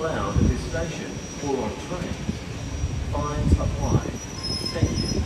allowed at this station or on trains. Fines apply. Thank you.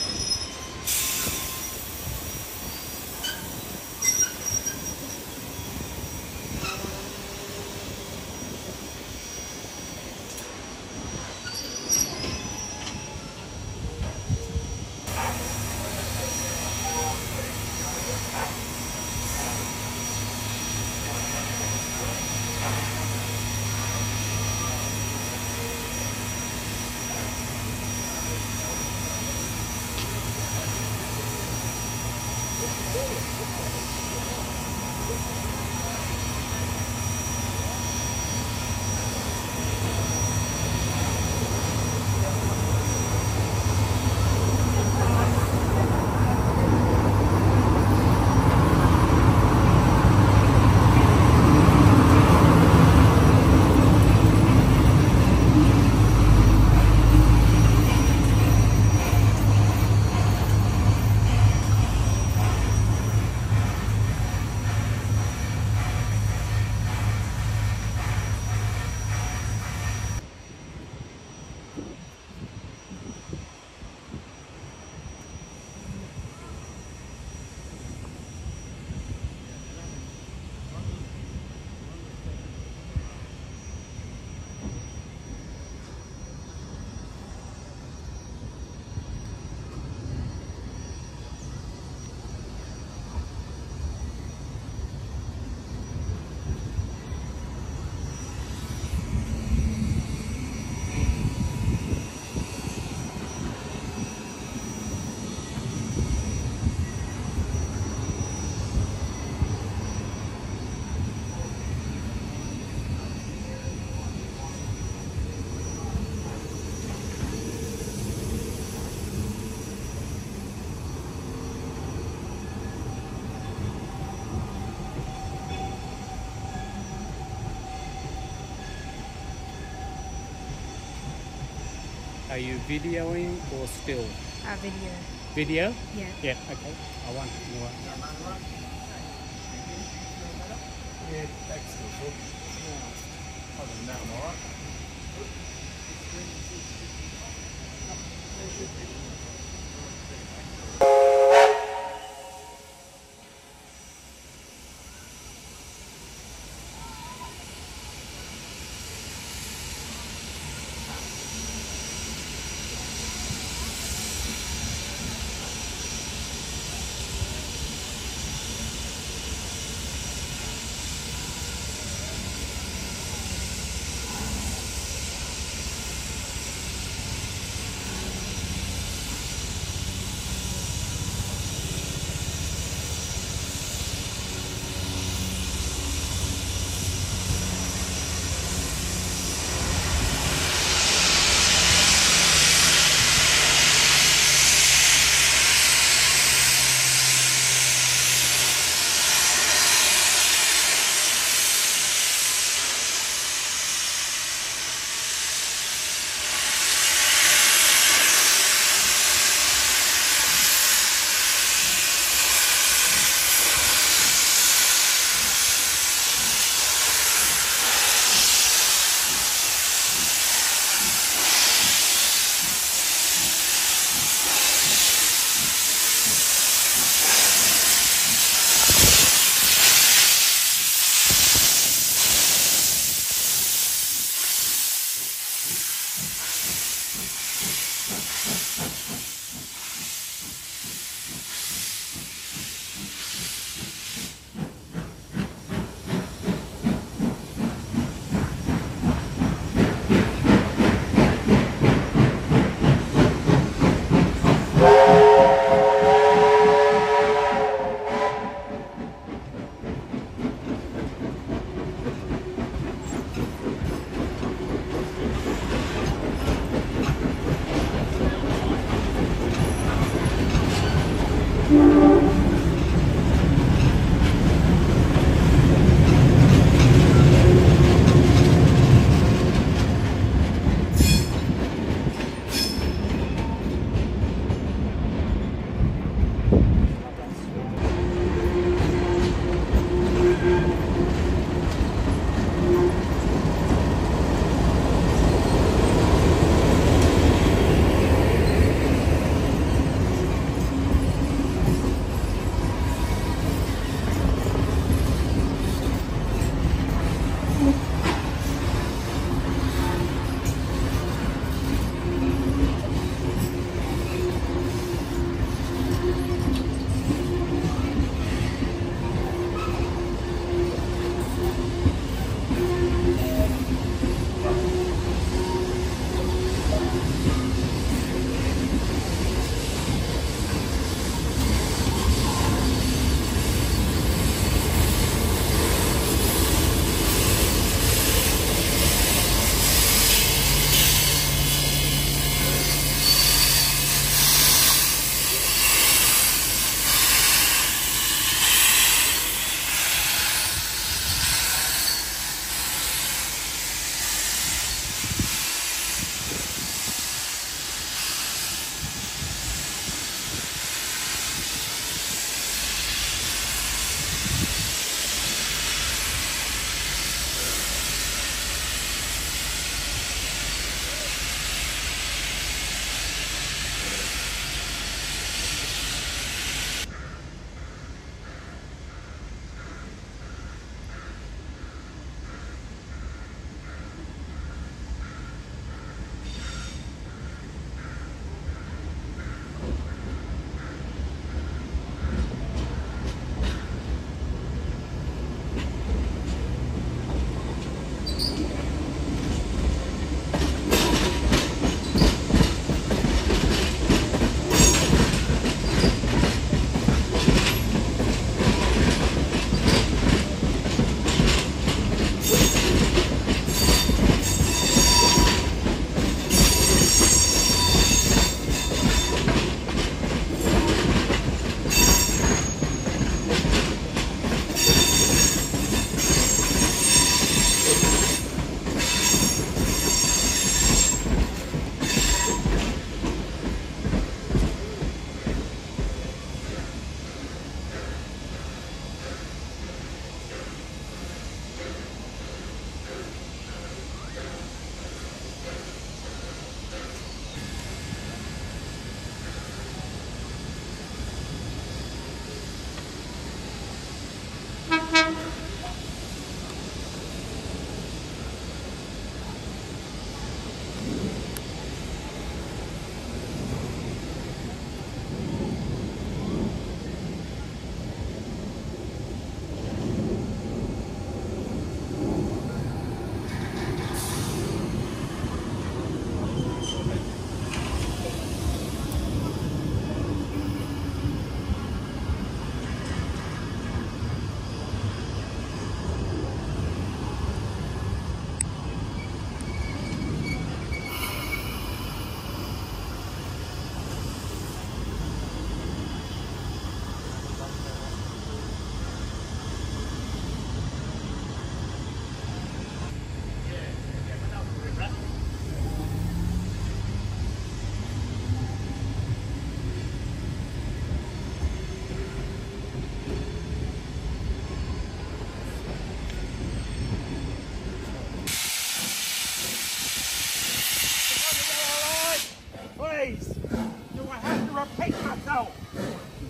Are you videoing or still? Video. Video? Yeah. Yeah, okay. I want more. Yeah, that's still good. Other than that, I'm alright.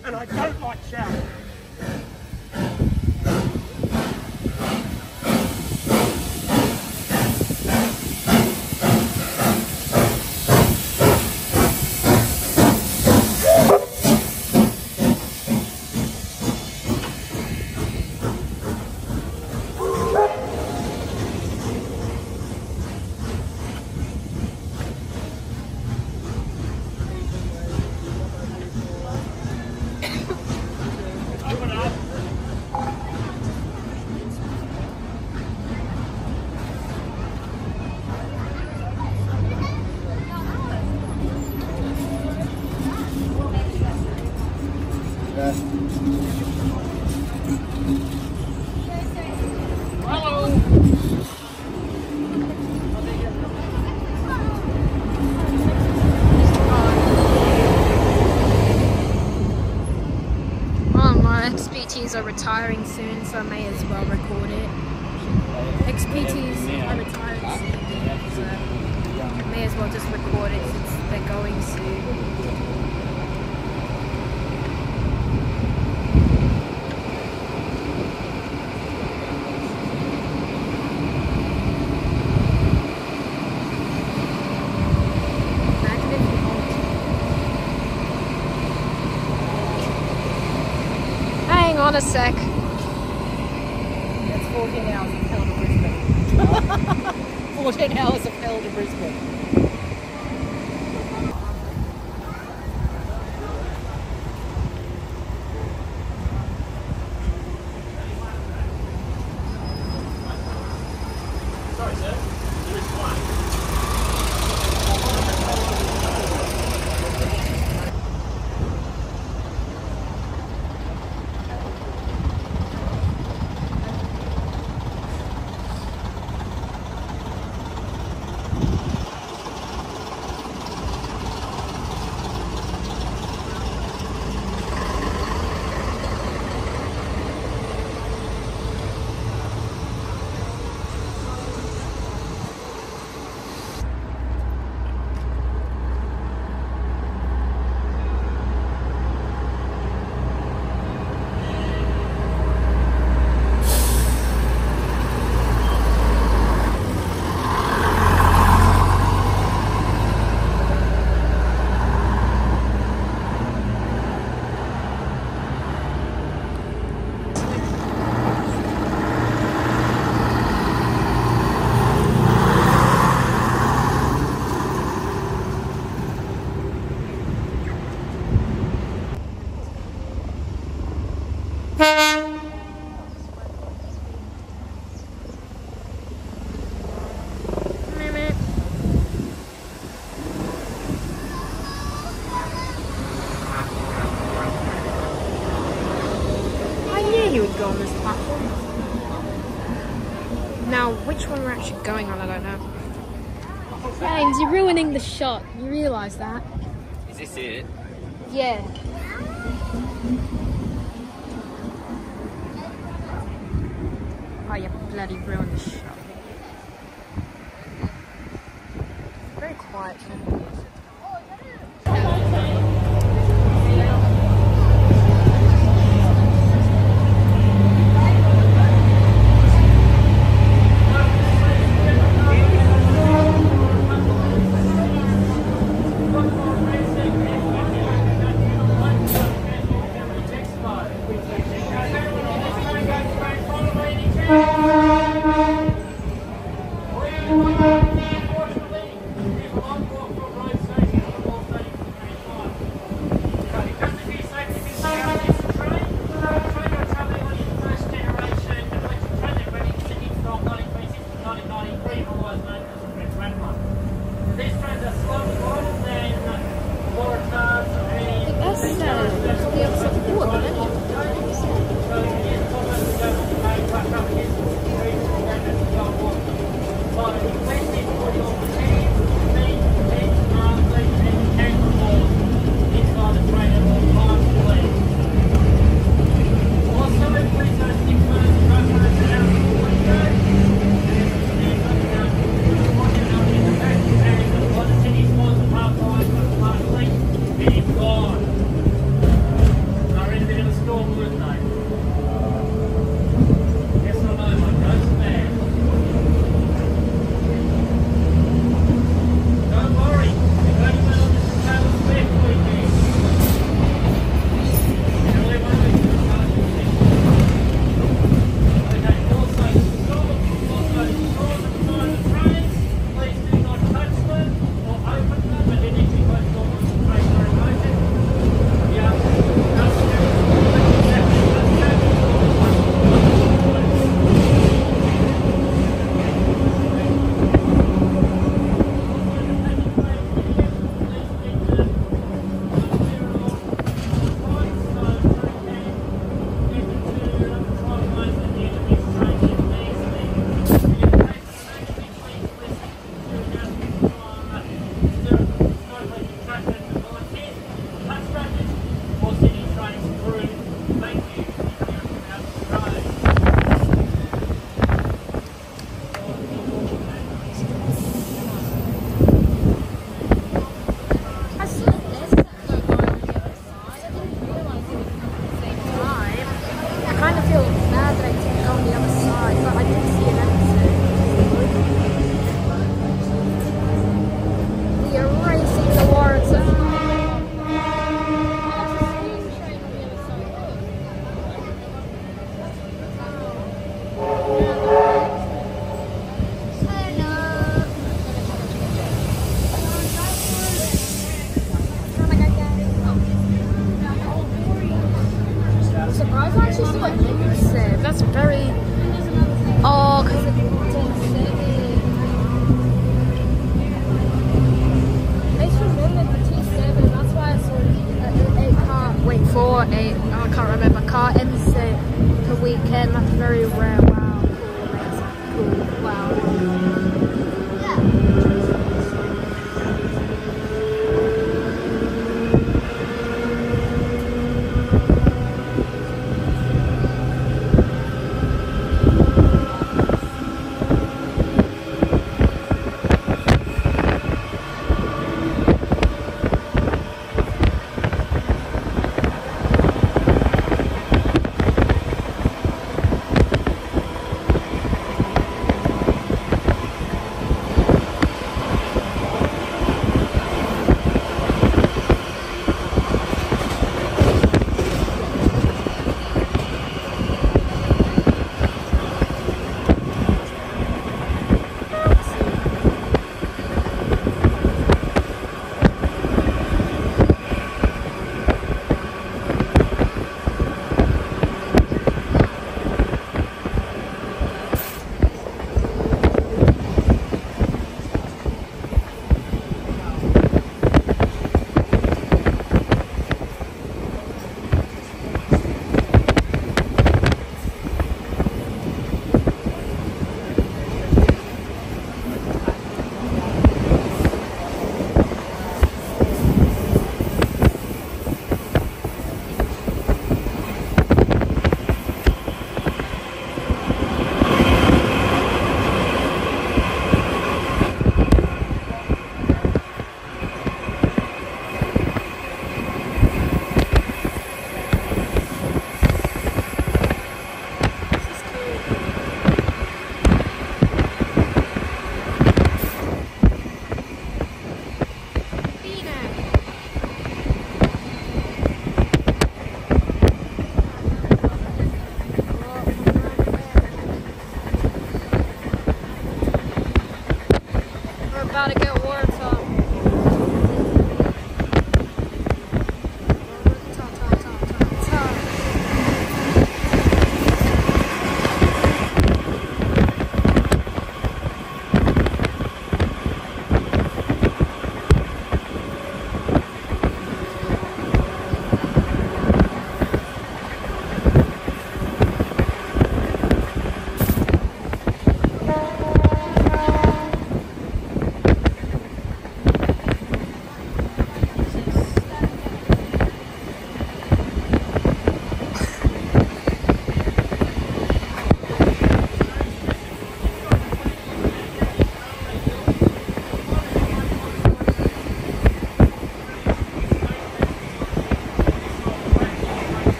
and I don't like showers. XPTs are retiring soon, so I may as well record it. XPTs are retiring soon, so I may as well just record it since they're going soon. Hang on a sec. That's 14 hours of hell to Brisbane. 14 hours of hell to Brisbane. Sorry, sir. There is one. He would go on this platform. Now, which one we're actually going on, I don't know. James, you're ruining the shot. You realise that? Is this it? Yeah. Oh, you bloody ruined the shot. Very quiet. Unfortunately, we have a long walk from road about to get water.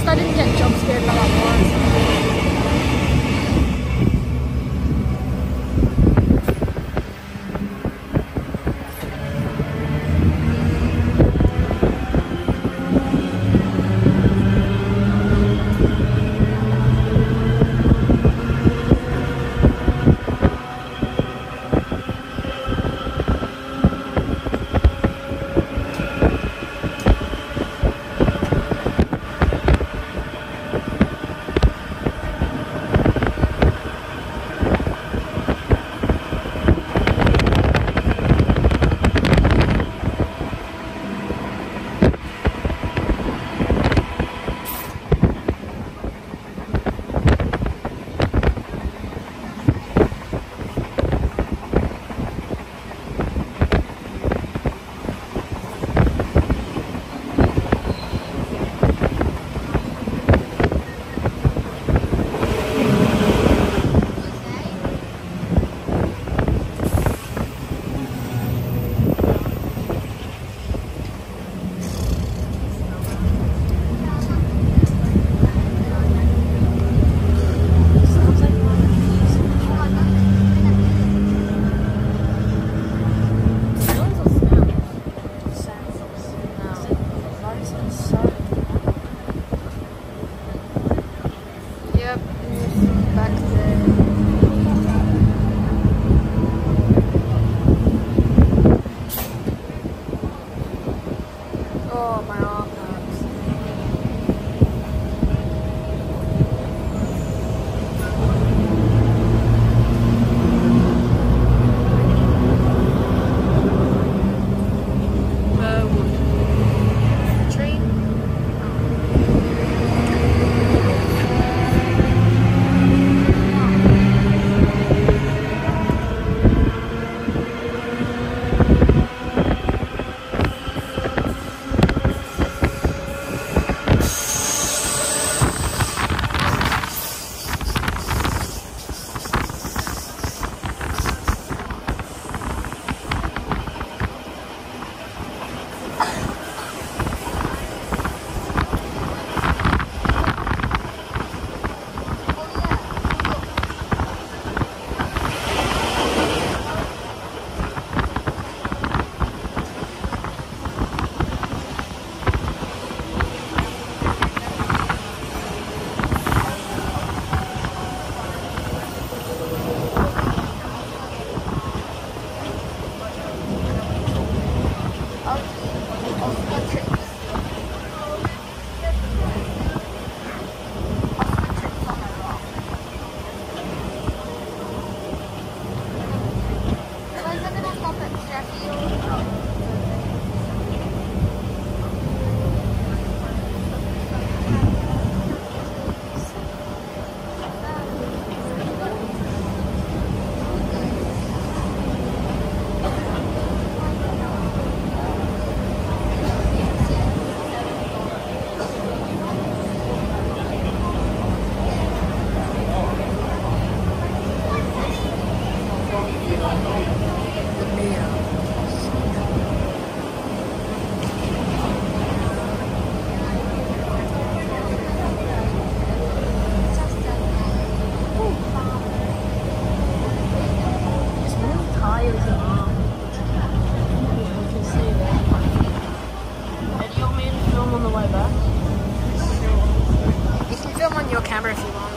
I didn't get jump scared by that once. Yep, back there. Oh, my arm hurts. Train? Camera if you want.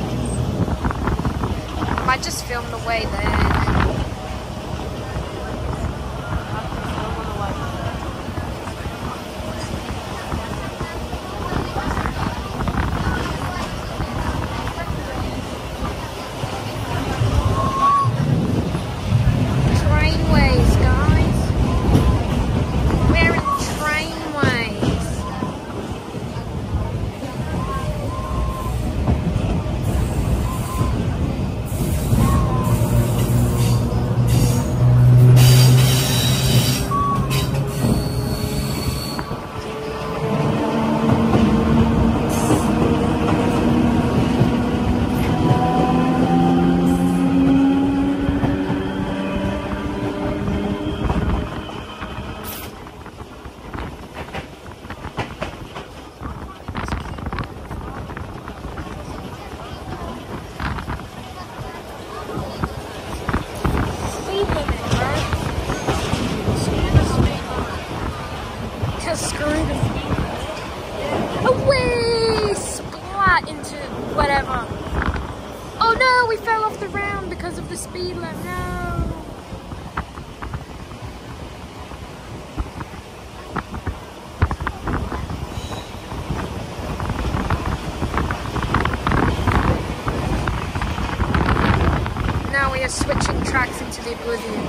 I might just film the way there. Trainways, guys. We're in trainways. Whee! Splat into whatever. Oh no, we fell off the round because of the speed limit. No. Now we are switching tracks into the oblivion.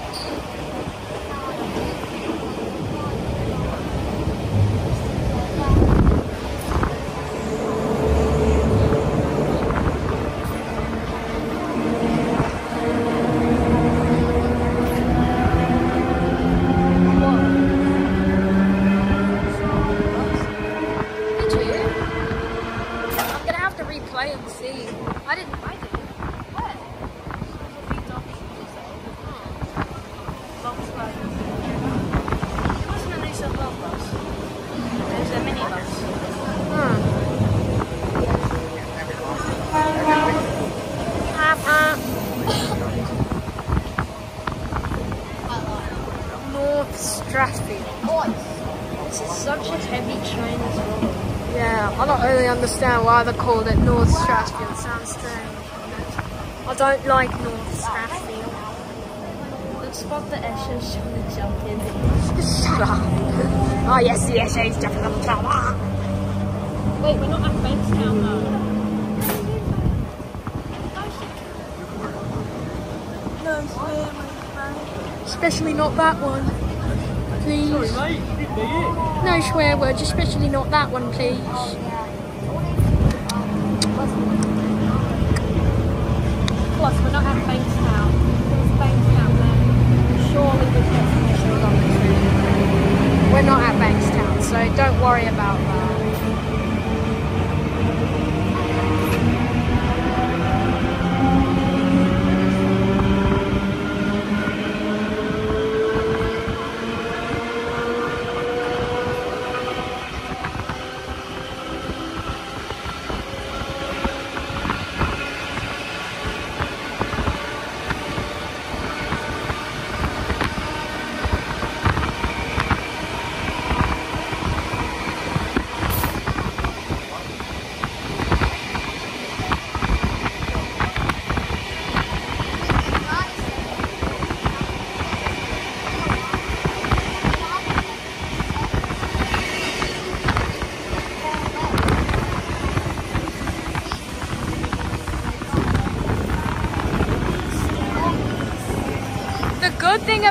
Replay and see. I did. Where? It wasn't a nice little bus. It was a minibus. North Strathfield. This is such a heavy train as well. Yeah, I don't really understand why they called it North Strathfield. Sounds strange. I don't like North Strathfield. Let's spot the Esha's trying to jump in. Shut up. Oh yes, the SA's jumping on the top. Wait, we're not at Bankstown though. No swear words, Especially not that one. Please. Sorry, mate. You didn't be it. No swear words, especially not that one, please. Plus, we're not at Bankstown. There's Bankstown there. Surely the destination is on the tree. We're not at Bankstown, so don't worry about that. The good thing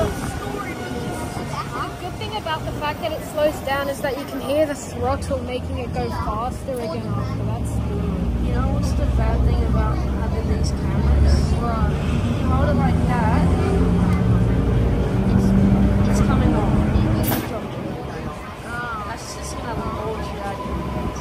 about the fact that it slows down is that you can hear the throttle making it go faster again after. That's You know what's the bad thing about having these cameras? Well, you hold it like that, it's coming off. That's just gonna launch you out of your head.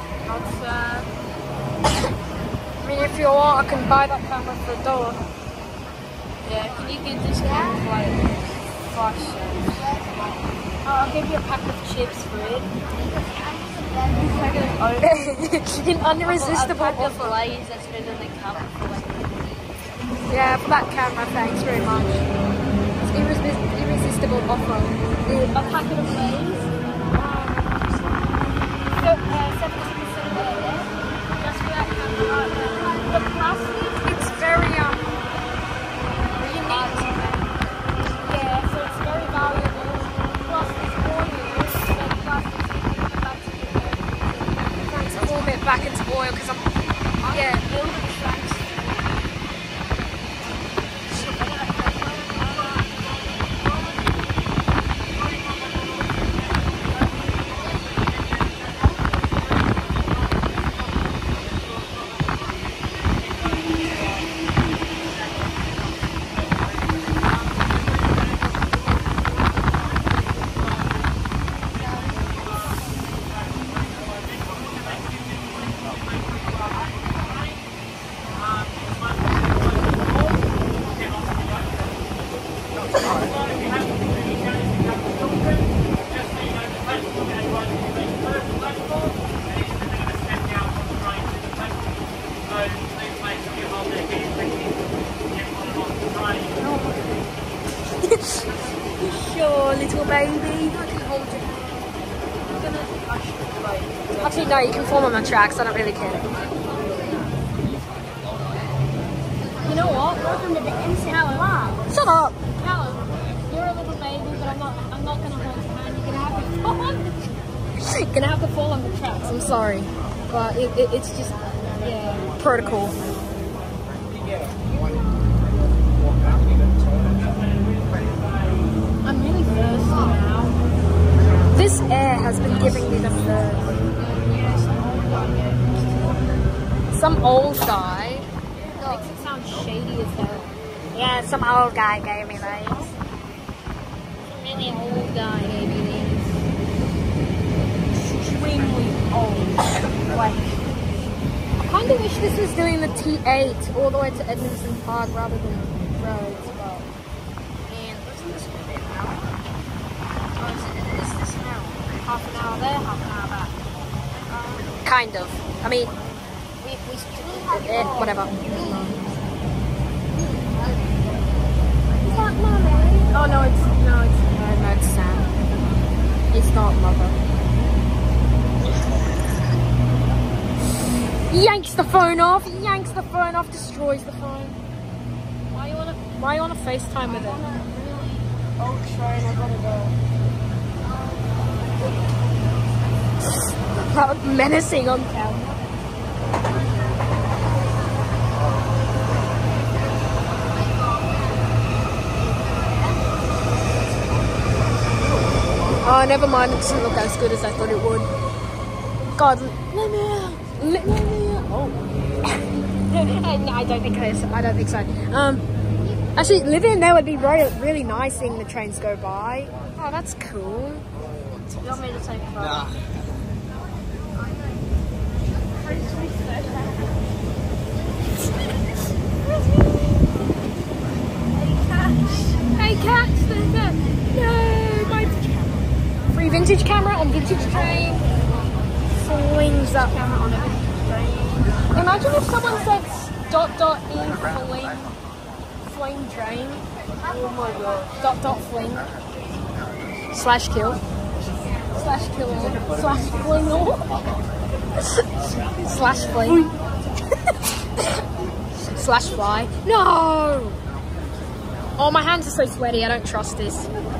I mean, if you want, I can buy that camera for $1. Yeah, can you get this camera for like 5 cents? I'll give you a pack of chips for it. An unresistible A pack of offer. Lay's that's been in the cupboard for like Yeah, for that camera, thanks very much. It's irresistible offer. a packet of Lay's. 70% just for that camera. The plastic. It's very unique. Yeah, so it's very valuable. Plus, it's more used, so plastic's Transform it back into oil because I'm. Yeah. build a tracks. Actually, no, you can form on the tracks. I don't really care. You know what? Welcome to the instant lab. Shut up. Callum, you're a little baby, but I'm not gonna hold your hand. You're gonna have to fall on the You're gonna have to fall on the tracks. I'm sorry, but it's just Yeah. protocol. I'm really thirsty now. This air has been giving me the thirst. Some old guy. Makes it sound shady as hell. Yeah, some old guy gave me these. Really old guy gave you these. Extremely old. Like, I kind of wish this was doing the T8 all the way to Edmondson Park rather than roads, but. And isn't this going to be an hour? Or is this an hour? Half an hour there, half an hour back. Kind of. I mean, whatever. Is that Mummy? Oh no, it's Sam. It's not Mother. Yanks the phone off. Yanks the phone off. Destroys the phone. Why you wanna FaceTime with it? Oh, train, I gotta go. That was menacing on camera. Oh, never mind. It doesn't look as good as I thought it would. God, let me out. Let me out. Oh. No, I don't think so. Actually, living there would be really nice seeing the trains go by. Oh, that's cool. You want me to take a photo? Nah. Hey, catch the no, my free vintage camera on vintage train. Flings up camera on a vintage train. Imagine if someone said ... flame train. Oh my god. ... fling. Slash kill. Slash kill all. Slash fling all. Slash fling. Slash fly. No! Oh, my hands are so sweaty. I don't trust this.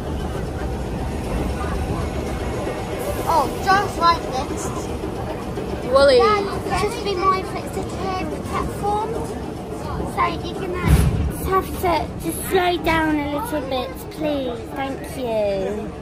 Oh, just like this. Wooly. This will be my flexibility platform. So you're gonna have to just slow down a little bit, please. Thank you.